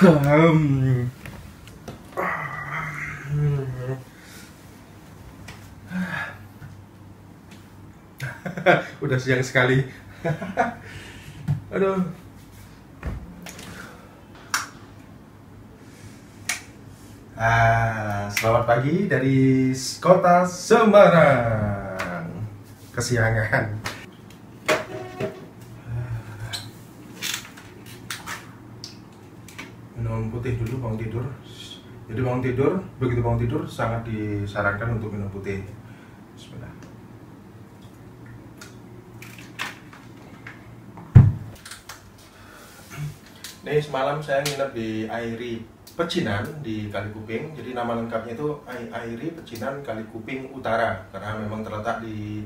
Udah siang sekali. Aduh. Selamat pagi dari kota Semarang. Kesiangan. Minum putih dulu bangun tidur. Jadi bangun tidur, begitu bangun tidur sangat disarankan untuk minum putih. Bismillah. Nih semalam saya nginep di Airi Pecinan di Kali Kuping. Jadi nama lengkapnya itu Airi Pecinan Kali Kuping Utara karena memang terletak di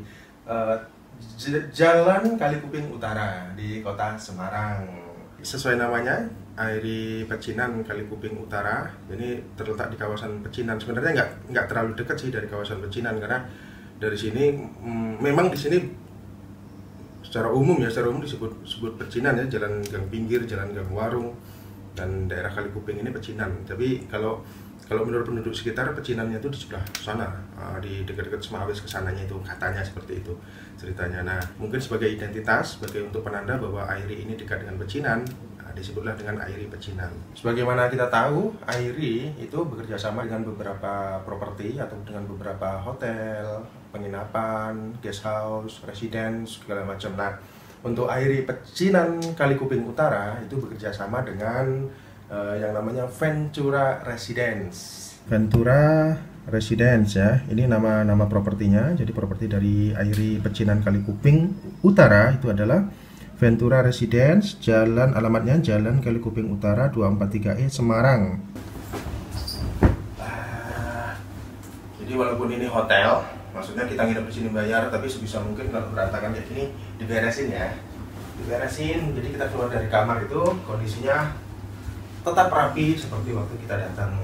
Jalan Kali Kuping Utara di kota Semarang. Sesuai namanya, Airi Pecinan Kali Kuping Utara. Ini terletak di kawasan Pecinan. Sebenarnya nggak terlalu dekat sih dari kawasan Pecinan karena dari sini memang di sini secara umum disebut Pecinan ya, jalan gang pinggir, jalan gang warung, dan daerah Kali Kuping ini Pecinan. Tapi kalau menurut penduduk sekitar, Pecinannya itu di sebelah sana, di dekat-dekat Semawis kesananya, itu katanya seperti itu ceritanya. Nah, mungkin sebagai identitas, sebagai untuk penanda bahwa Airi ini dekat dengan Pecinan, disebutlah dengan Airi Pecinan. Sebagaimana kita tahu, Airi itu bekerja sama dengan beberapa properti atau dengan beberapa hotel, penginapan, guest house, residence, segala macam. Nah, untuk Airi Pecinan Kali Kuping Utara itu bekerja sama dengan yang namanya Ventura Residence. Ventura Residence ya, ini nama propertinya. Jadi properti dari Airi Pecinan Kali Kuping Utara itu adalah Ventura Residence, alamatnya Jalan Kali Kuping Utara 243E Semarang. Jadi walaupun ini hotel, maksudnya kita nginep di sini bayar, tapi sebisa mungkin kalau berantakan kayak gini diberesin ya. Diberesin, jadi kita keluar dari kamar itu kondisinya tetap rapi seperti waktu kita datang.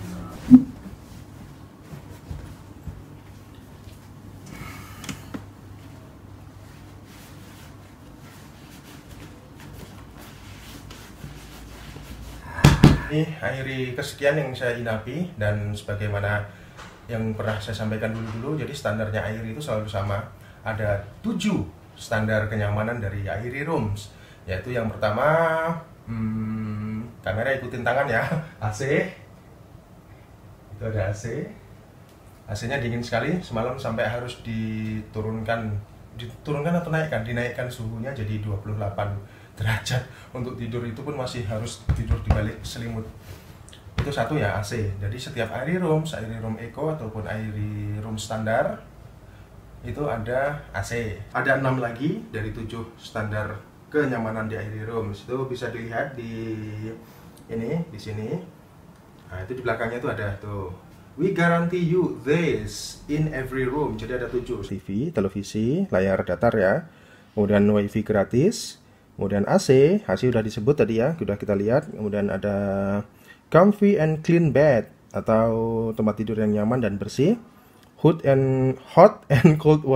Ini Airi kesekian yang saya inapi, dan sebagaimana yang pernah saya sampaikan dulu, jadi standarnya Airi itu selalu sama. Ada 7 standar kenyamanan dari Airi Rooms, yaitu yang pertama, kamera ikutin tangan ya, AC. Itu ada AC. AC-nya dingin sekali, semalam sampai harus diturunkan atau dinaikkan suhunya jadi 28 derajat. Untuk tidur itu pun masih harus tidur di balik selimut. Itu satu ya, AC. Jadi setiap Airi Room Eco ataupun Airi Room standar itu ada AC. Ada 6 lagi dari 7 standar kenyamanan di Airi Rooms. Itu bisa dilihat di sini. Nah, itu di belakangnya itu ada tuh. We guarantee you this in every room. Jadi ada 7 TV, televisi, layar datar ya. Kemudian WiFi gratis. Kemudian AC sudah disebut tadi ya, sudah kita lihat. Kemudian ada comfy and clean bed atau tempat tidur yang nyaman dan bersih. Hot and cold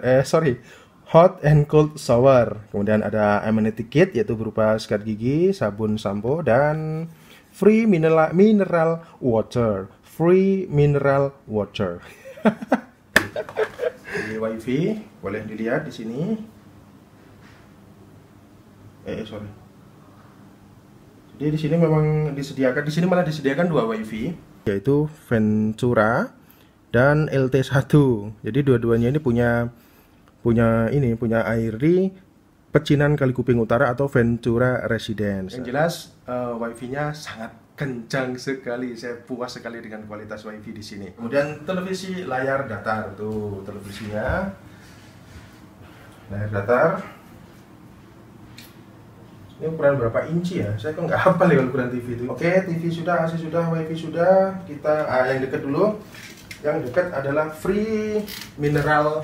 shower. Kemudian ada amenity kit yaitu berupa sikat gigi, sabun, sampo, dan free mineral water. Di WiFi boleh dilihat di sini. Jadi di sini memang malah disediakan 2 WiFi, yaitu Ventura dan LT1. Jadi dua-duanya ini punya Airi Pecinan Kali Kuping Utara atau Ventura Residence. Yang jelas WiFi-nya sangat kencang sekali. Saya puas sekali dengan kualitas WiFi di sini. Kemudian televisi layar datar, tuh televisinya layar datar. Ini ukuran berapa inci ya? Saya kok nggak hafal ya ukuran TV itu. Oke, TV sudah, AC sudah, WiFi sudah. Kita yang dekat dulu. Yang dekat adalah free mineral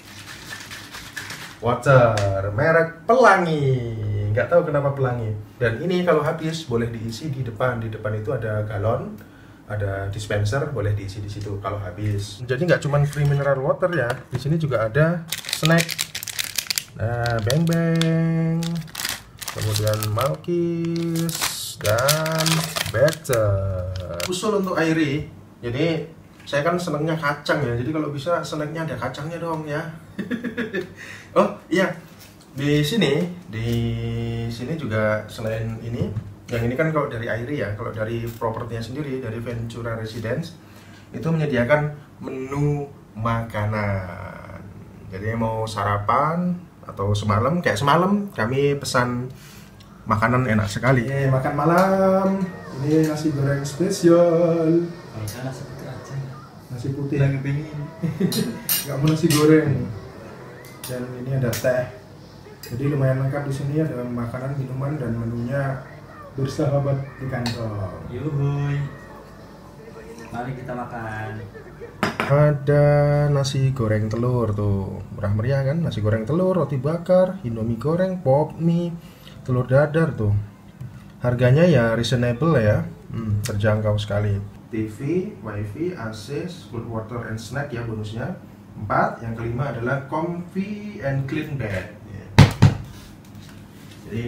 water merek Pelangi. Nggak tahu kenapa Pelangi. Dan ini kalau habis boleh diisi di depan. Di depan itu ada galon, ada dispenser, boleh diisi di situ kalau habis. Jadi nggak cuma free mineral water ya. Di sini juga ada snack. Nah, beng-beng. Kemudian Malkis, dan better. Usul untuk Airi, jadi saya kan senangnya kacang ya, jadi kalau bisa snacknya ada kacangnya dong ya. Oh iya, di sini juga selain ini, yang ini kan kalau dari Airi ya, kalau dari propertinya sendiri, dari Ventura Residence itu menyediakan menu makanan. Jadi mau sarapan atau kayak semalam kami pesan makanan enak sekali. Makan malam, ini nasi goreng spesial. Kalau saya nasi putih aja. Nasi putih. Lagi pengen. Nggak mau nasi goreng. Dan ini ada teh. Jadi lumayan lengkap di sini, ada makanan, minuman, dan menunya bersahabat di kantor. Yuhuy. Mari kita makan. Ada nasi goreng telur tuh, murah meriah kan? Nasi goreng telur, roti bakar, indomie goreng, pop mie, telur dadar tuh. Harganya ya reasonable ya, terjangkau sekali. TV, wifi, AC, cool water and snack ya bonusnya. 4, yang kelima adalah comfy and clean bed. Jadi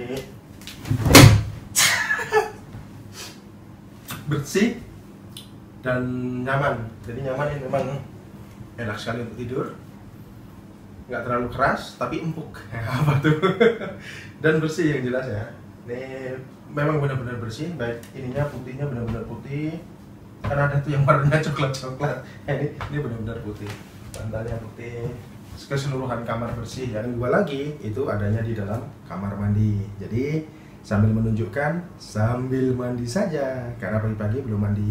bersih dan nyaman. Jadi nyaman ini memang enak sekali untuk tidur. Nggak terlalu keras tapi empuk. Apa tuh? Dan bersih yang jelas ya. Ini memang benar-benar bersih. Baik ininya putihnya benar-benar putih. Karena ada tuh yang warnanya coklat-coklat. Ini benar-benar putih. Bantalnya putih. Keseluruhan kamar bersih. Yang dua lagi itu adanya di dalam kamar mandi. Jadi sambil menunjukkan sambil mandi saja karena pagi-pagi belum mandi.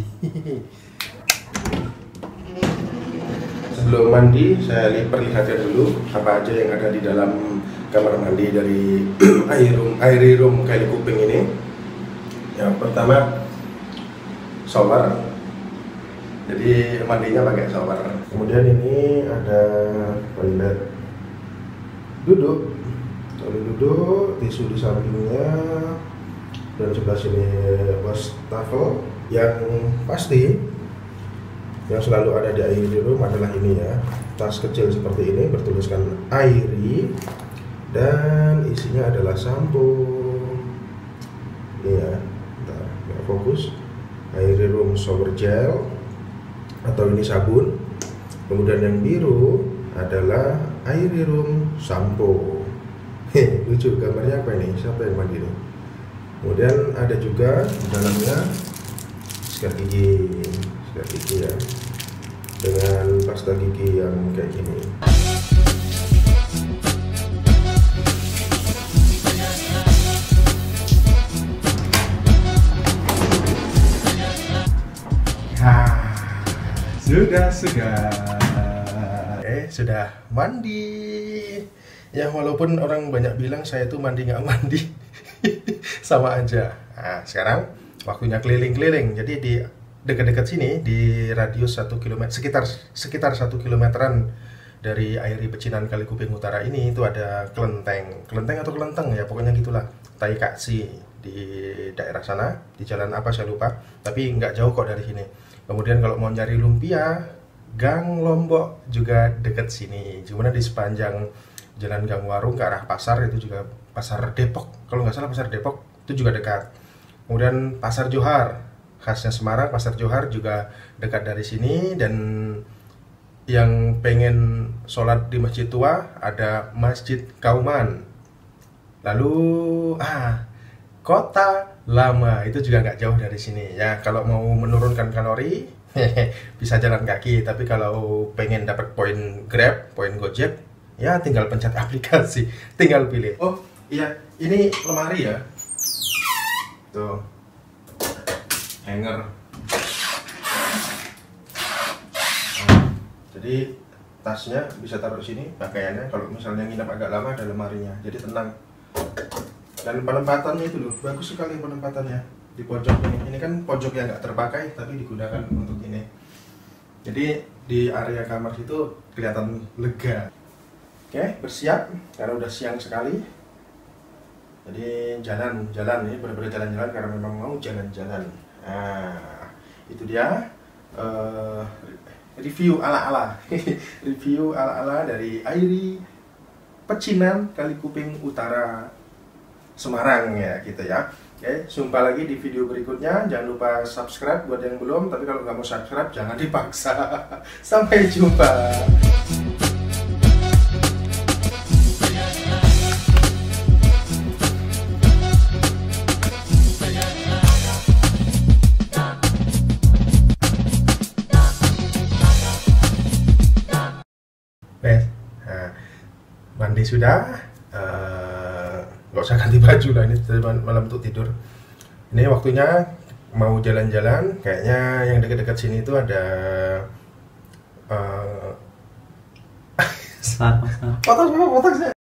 Sebelum mandi saya perlihatkan dulu apa aja yang ada di dalam kamar mandi dari Airi Room Kali Kuping ini. Yang pertama shower, jadi mandinya pakai shower. Kemudian ini ada toilet duduk, tisu di sampingnya, dan sebelah sini wastafel. Yang pasti yang selalu ada di Airi Room adalah ini ya, tas kecil seperti ini bertuliskan Airi dan isinya adalah sampo. Ini ya, nggak fokus. Airi Room shower gel atau ini sabun. Kemudian yang biru adalah Airi Room sampo. Lucu gambarnya apa ini? Siapa yang mandi nih? Kemudian ada juga di dalamnya sikat gigi ya, dengan pasta gigi yang kayak gini. Sudah sudah mandi ya, walaupun orang banyak bilang saya tuh mandi nggak mandi sama aja. Nah, sekarang waktunya keliling-keliling. Jadi di dekat-dekat sini, di radius 1 km, sekitar 1 kilometeran dari Airi Pecinan Kali Kuping Utara ini, itu ada kelenteng atau kelenteng ya, pokoknya gitulah, Taikaksi di daerah sana, di jalan apa saya lupa, tapi nggak jauh kok dari sini. Kemudian kalau mau nyari lumpia, Gang Lombok juga dekat sini, cuma di sepanjang Jalan Gang Warung ke arah pasar, itu juga Pasar Depok, kalau nggak salah Pasar Depok itu juga dekat. Kemudian Pasar Johar, khasnya Semarang, Pasar Johar juga dekat dari sini. Dan yang pengen sholat di masjid tua, ada Masjid Kauman. Lalu Kota Lama itu juga nggak jauh dari sini ya. Kalau mau menurunkan kalori bisa jalan kaki, tapi kalau pengen dapat poin Grab, poin Gojek, ya tinggal pencet aplikasi, tinggal pilih. Oh iya, ini lemari ya, tuh hanger. Jadi tasnya bisa taruh sini, pakaiannya kalau misalnya nginap agak lama ada lemarinya, jadi tenang. Dan penempatannya itu loh, bagus sekali penempatannya di pojok ini. Ini kan pojok yang nggak terpakai tapi digunakan untuk ini. Jadi di area kamar situ kelihatan lega. Oke, bersiap karena udah siang sekali. Jadi jalan ini benar-benar jalan-jalan karena memang mau jalan-jalan. Nah, itu dia review ala-ala review ala-ala dari Airi Pecinan Kali Kuping Utara Semarang ya gitu ya. Oke, jumpa lagi di video berikutnya. Jangan lupa subscribe buat yang belum, tapi kalau nggak mau subscribe jangan dipaksa. Sampai jumpa. Nah, mandi sudah, nggak usah ganti baju lah, ini malam untuk tidur. Ini waktunya mau jalan-jalan. Kayaknya yang dekat-dekat sini itu ada Selamat. potong